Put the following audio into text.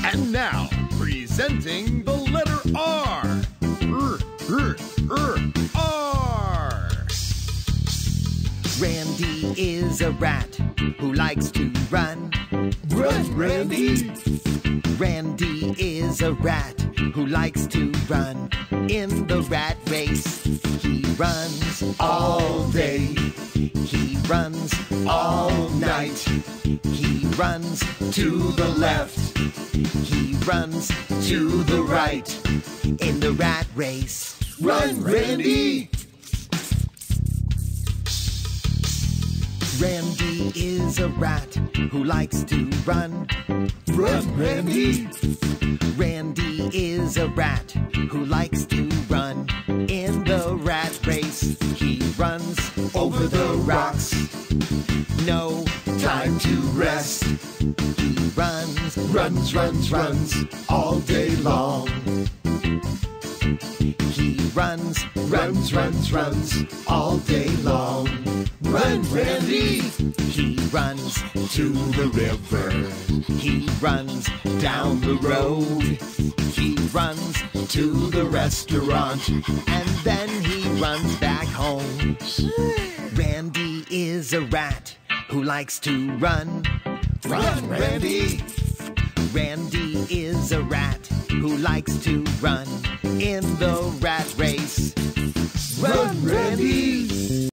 And now, presenting the letter R. R. Randy is a rat who likes to run. Run, Randy. Randy is a rat who likes to run. In the rat race, he runs all day. He runs all night. He runs to the left. He runs to the right. In the rat race, Run, Randy. Randy is a rat who likes to run. Run, Randy. Randy is a rat who likes to run. In the rat race, he runs Over the rocks, no time to rest. He runs Runs all day long. He runs Runs all day long. Run, Randy. He runs To the river, He runs down the road, He runs to the restaurant. and then he runs back home. Randy is a rat who likes to run. Run, Randy. Randy is a rat who likes to run. In the rat race, Run, Randy.